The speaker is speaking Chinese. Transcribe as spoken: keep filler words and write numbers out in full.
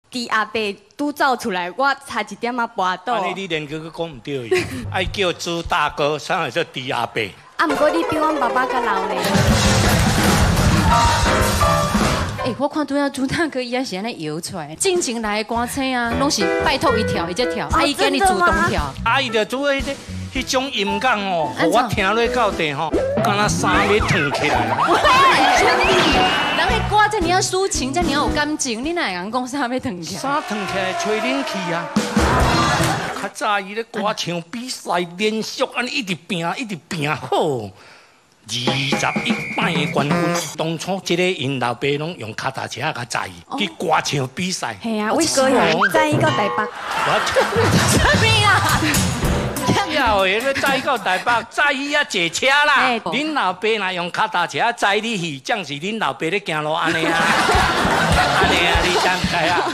伫阿伯拄走出来，我差一点仔跋倒。 安尼你连句佫讲唔对伊，爱叫朱大哥，啥会做猪阿伯？ 啊，毋过你比阮爸爸较老咧。 哎、欸，我看拄仔朱大哥伊也是安尼摇出来，进前来的歌星啊，拢是拜托伊跳，伊才跳，啊，伊跟你主动跳。 阿姨就做迄个迄种音乐哦，互我听落到底吼，敢若衫要脱起来。 人迄歌遮尔啊抒情，遮尔有感情，你哪会讲讲衫要脱起来？ 衫脱起来吹冷气啊！较早伊咧歌唱比赛连续安尼一直拼，一直拼好。二十一摆的冠军，当初即个因老爸拢用脚踏车甲载伊去歌唱比赛。 系啊，我高雄载伊到台北。 什么啦？ 要的要载到台北，载伊啊坐车啦。恁老爸若用脚踏车载你去，这样是恁老爸咧行路安尼啊？安尼啊，你怎知啊？